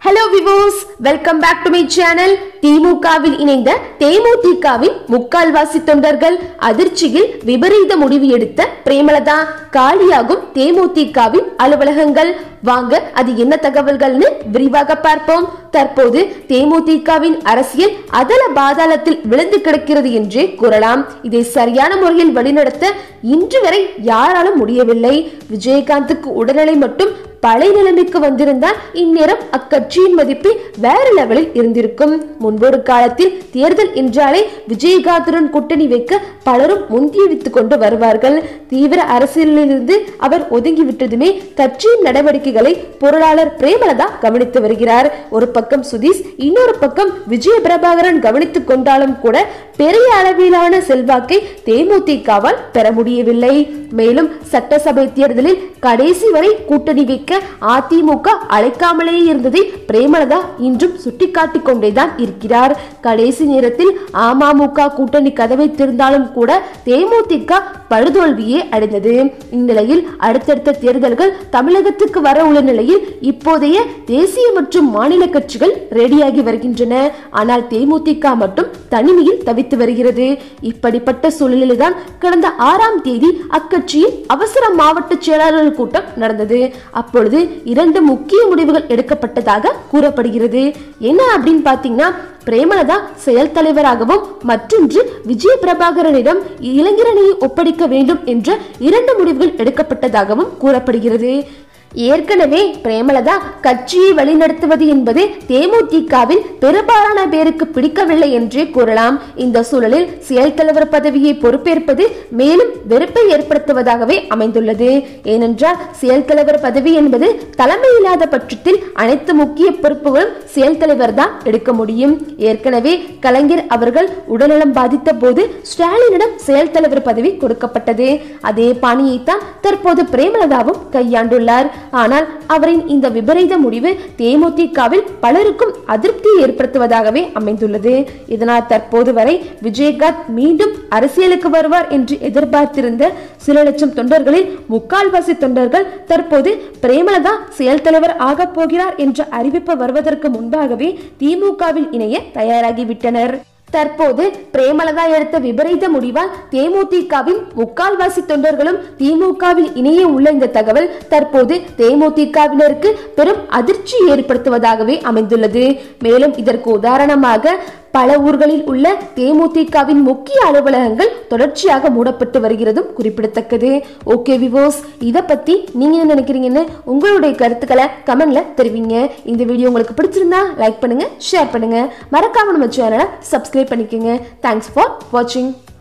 Hello viewers, welcome back to my channel. திமுகவில் இணைந்த தேமுதிகவின் முக்கால்வாசி தொண்டர்கள் அதிர்ச்சியில் விபரீத முடிவு எடுத்த பிரேமலதா காலியாகும் தேமுதிகவின் அலுவலகங்கள். வாங்க அது என்ன தகவல்கள்னு விரிவாக பார்ப்போம். தற்போது தேமுதிகவின் அரசியல் அதல பாதாளத்தில் விழுந்து கிடக்கிறது என்றே கூறலாம். இதை சரியான முறையில் வழிநடத்த இன்று வரை யாராலும் முடியவில்லை. விஜயகாந்துக்கு உடல்நிலை மட்டும் பழைய நிலைமைக்கு வந்திருந்தால் இந்நேரம் அக்கட்சியின் மதிப்பு வேற லெவலில் இருந்திருக்கும். முன்பொரு காலத்தில் தேர்தல் என்றாலே விஜயகாந்துடன் கூட்டணி வைக்க பலரும் முந்தியடித்துக் கொண்டு வருவார்கள். தீவிர அரசியலிலிருந்து அவர் ஒதுங்கிவிட்டதுமே கட்சியின் நடவடிக்கைகளை பொருளாளர் பிரேமலதா கவனித்து வருகிறார். ஒரு பக்கம் சுதீஷ், இன்னொரு பக்கம் விஜய பிரபாகரன் கவனித்துக் கொண்டாலும் கூட பெரிய அளவிலான செல்வாக்கை தேமுதிகவால் பெற முடியவில்லை. மேலும் சட்டசபை தேர்தலில் கடைசி வரை கூட்டணி வைக்க அதிமுக அழைக்காமலே இருந்ததை பிரேமலதா இன்றும் சுட்டிக்காட்டிக் கொண்டேதான் இருக்கிறார். கடைசி நேரத்தில் அமமுக கூட்டணி கதவை திறந்தாலும் கூட தேமுதிக படுதோல்வியே அடைந்தது. இந்நிலையில் அடுத்தடுத்த தேர்தல்கள் தமிழகத்துக்கு வர உள்ள நிலையில் இப்போதைய தேசிய மற்றும் மாநில கட்சிகள் ரெடியாகி வருகின்றன. ஆனால் தேமுதிக மட்டும் தனிமையில் தவித்து வருகிறது. இப்படிப்பட்ட சூழலில்தான் கடந்த 6ஆம் தேதி அக்கட்சியின் அவசர மாவட்ட செயலாளர்கள் கூட்டம் நடந்தது. அப்பொழுது 2 முக்கிய முடிவுகள் எடுக்கப்பட்டதாக கூறப்படுகிறது. என்ன அப்படின்னு பாத்தீங்கன்னா, பிரேமலதா செயல் தலைவராகவும் மற்றொன்று விஜய பிரபாகரனிடம் இளைஞரணியை ஒப்படைக்க வேண்டும் என்ற 2 முடிவுகள் எடுக்கப்பட்டதாகவும் கூறப்படுகிறது. ஏற்கனவே பிரேமலதா கட்சியை வழிநடத்துவது என்பது தேமுதிகவில் பெரும்பாலான பேருக்கு பிடிக்கவில்லை என்றே கூறலாம். இந்த சூழலில் செயல் தலைவர் பதவியை பொறுப்பேற்பது மேலும் வெறுப்பை ஏற்படுத்துவதாகவே அமைந்துள்ளது. ஏனென்றால் செயல் தலைவர் பதவி என்பது தலைமை இல்லாத பட்சத்தில் அனைத்து முக்கிய பொறுப்புகளும் செயல் தலைவர் தான் எடுக்க முடியும். ஏற்கனவே கலைஞர் அவர்கள் உடல்நலம் பாதித்த போது ஸ்டாலினிடம் செயல் தலைவர் பதவி கொடுக்கப்பட்டது. அதே பாணியைத்தான் தற்போது பிரேமலதாவும் கையாண்டுள்ளார். ஆனால் அவரின் இந்த விபரீத முடிவு தேமுதிகவில் பலருக்கும் அதிருப்தியை ஏற்படுத்துவதாகவே அமைந்துள்ளது. இதனால் தற்போது வரை விஜயகாந்த் மீண்டும் அரசியலுக்கு வருவார் என்று எதிர்பார்த்திருந்த சில லட்சம் தொண்டர்களில் முக்கால்வாசி தொண்டர்கள் தற்போது பிரேமலதா செயல் தலைவர் ஆக போகிறார் என்ற அறிவிப்பு வருவதற்கு முன்பாகவே திமுகவில் இணைய தயாராகிவிட்டனர். தற்போது பிரேமலதா எடுத்த விபரீத முடிவால் தேமுதிகவின் முக்கால்வாசி தொண்டர்களும் திமுகவில் இணைய உள்ள இந்த தகவல் தற்போது தேமுதிகவினருக்கு பெரும் அதிர்ச்சி ஏற்படுத்துவதாகவே அமைந்துள்ளது. மேலும் இதற்கு உதாரணமாக பல ஊர்களில் உள்ள தேமுதிகவின் முக்கிய அலுவலகங்கள் தொடர்ச்சியாக மூடப்பட்டு வருகிறதும் குறிப்பிடத்தக்கது. ஓகே வியூவர்ஸ், இதை பத்தி நீங்க என்ன நினைக்கிறீங்கன்னு உங்களுடைய கருத்துக்களை கமெண்ட்ல தெரிவிங்க. இந்த வீடியோ உங்களுக்கு பிடிச்சிருந்தா லைக் பண்ணுங்க, ஷேர் பண்ணுங்க, மறக்காம நம்ம சேனலை சப்ஸ்கிரைப் பண்ணிக்கோங்க. தேங்க்ஸ் ஃபார் வாட்சிங்.